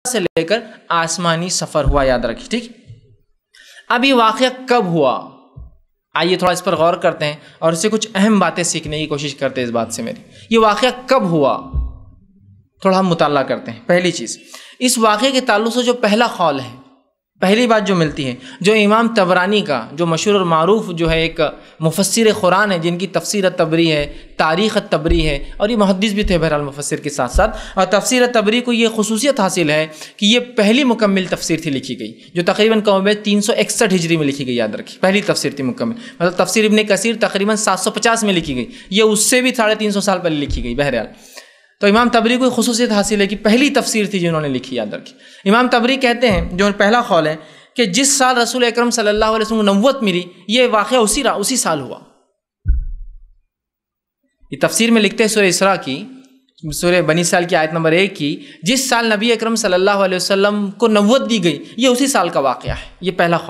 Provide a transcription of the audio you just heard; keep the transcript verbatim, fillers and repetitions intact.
سے لے کر آسمانی سفر ہوا، یاد رکھیے، ٹھیک۔ اب یہ واقعہ کب ہوا، آئیے تھوڑا اس پر غور کرتے ہیں اور اس سے کچھ اہم باتیں سیکھنے کی کوشش کرتے ہیں اس بات سے میری۔ یہ واقعہ کب ہوا تھوڑا ہم مطالعہ کرتے ہیں۔ پہلی چیز، اس واقعے کے تعلق سے جو پہلا قول ہے، پہلی بات جو ملتی ہے، جو امام طبرانی کا، جو مشہور اور معروف جو ہے ایک مفسر قرآن ہے، جن کی تفسیر طبری ہے، تاریخ طبری ہے، اور یہ محدث بھی تھے بہرحال مفسر کے ساتھ ساتھ، اور تفسیر طبری کو یہ خصوصیت حاصل ہے کہ یہ پہلی مکمل تفسیر تھی لکھی گئی، جو تقریباً کم و بیش تین سو اکسٹھ ہجری میں لکھی گئی، یاد رکھیے، پہلی تفسیر تھی مکمل۔ مطلب تفسیر ابن کثیر تقریباً سات سو پچاس میں لکھی گئی، یہ اس سے بھی ساڑھے تین سو سال پہلے لکھی گئی بہرحال۔ تو امام طبری کو خصوصیت حاصل ہے کہ پہلی تفسیر تھی جنہوں نے لکھی، یاد رکھی۔ امام طبری کہتے ہیں، جو پہلا قول ہے، کہ جس سال رسول اکرم صلی اللہ علیہ وسلم کو نبوت ملی، یہ واقعہ اسی اسی سال ہوا۔ یہ تفسیر میں لکھتے ہیں سورہ اسراء کی، سورہ بنی اسرائیل کی آیت نمبر ایک کی، جس سال نبی اکرم صلی اللہ علیہ وسلم کو نبوت دی گئی، یہ اسی سال کا واقعہ ہے، یہ پہلا